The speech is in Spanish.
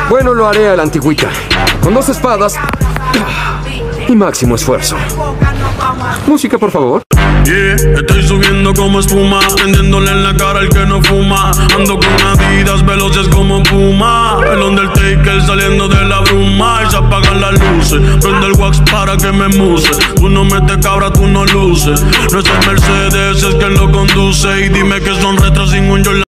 Bueno, lo haré a la antigüita, con 2 espadas y máximo esfuerzo. Música, por favor. Yeah, estoy subiendo como espuma, prendiéndole en la cara al que no fuma. Ando con Adidas veloces como Puma. El Undertaker saliendo de la bruma. Y se apagan las luces, prende el wax para que me muse. Tú no metes cabra, tú no luces. No es el Mercedes, es quien lo conduce. Y dime que son retros sin un Jordan.